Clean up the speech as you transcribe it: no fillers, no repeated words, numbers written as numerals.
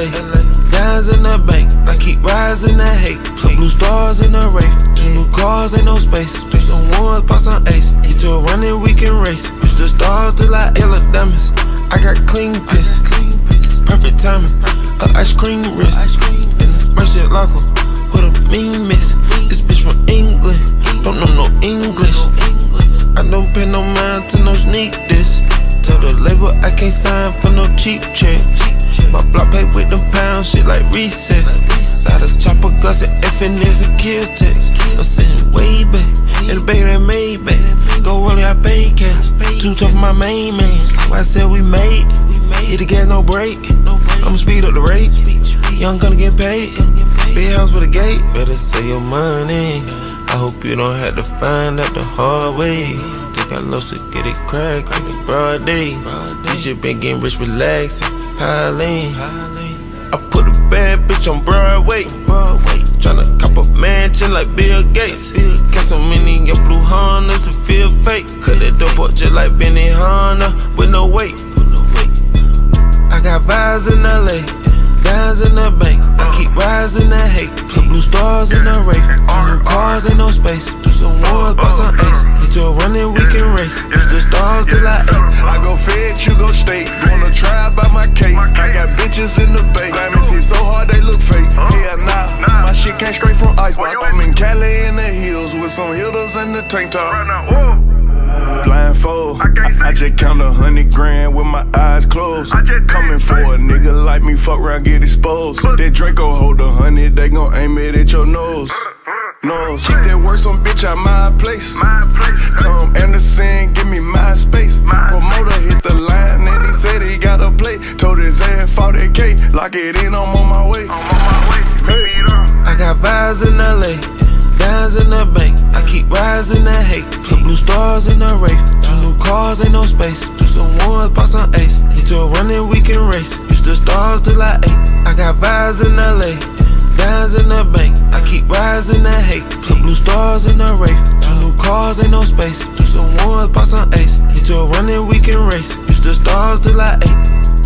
LA, dimes in the bank. I keep rising that hate. Some blue stars in the race. 2 new cars, ain't no space. Put some ones, pop some ace. Get to a running, we can race. Used to starve till I yellow diamonds. I got clean piss. Perfect timing. Ice cream wrist. Mercy locker with a mean miss. This bitch from England. Don't know no English. I don't pay no mind to no sneak this. Tell the label I can't sign for no cheap checks. My block paid with them pounds, shit like recess. Out of chopper glass and FNS and kill text. I'm sitting way back in the bay that made back. Go rolling, I pay cash. 2 tough my main man. Why I said we made. Hit the gas, no break. I'ma speed up the rate. Young Gunna get paid. Big house with a gate. Better save your money. I hope you don't have to find out the hard way. Think I love to get it crack on the broad day. DJ been getting rich, relaxing, piling. I put a bad bitch on Broadway. Tryna cop a mansion like Bill Gates. Got so many in your blue Hondas and feel fake. Cut that dope up just like Benny Hanna with no weight. I got vibes in LA, dimes in the bank. I keep rising that hate. Some blue stars in the race. 2 new cars, ain't no space. Do some ones, buy some ace. Get to a running, we can race. Used to starve till I ate. I go fed, you go state. Gonna try by my case. I got bitches in the bay. Diamonds hit so hard they look fake. Yeah, nah, my shit came straight from Icebox. I'm in Cali in the hills with some hitters in the tank top. Blindfold, I just count 100 grand with my eyes closed. Coming for a nigga like me, fuck around, get exposed. That Draco hold 100, they gon' aim it at your nose. Keep that work, some bitch out my place. Come Anderson, give me my space. Promoter hit the line and he said he got a play. Told his ass 40K, lock it in, I'm on my way. Hey. I got vibes in LA, dimes in the bank. I keep rising that hate. Some blue stars in the race. 2 new cars, ain't no space. Do some ones, buy some ace. Get to a running, we can race. Used to starve till I ate. I got vibes in LA, dimes in the bank. I keep rising that hate. Some blue stars in the race. 2 new cars, ain't no space. Do some ones, buy some ace. Get to a running, we can race. Used to starve till I ate.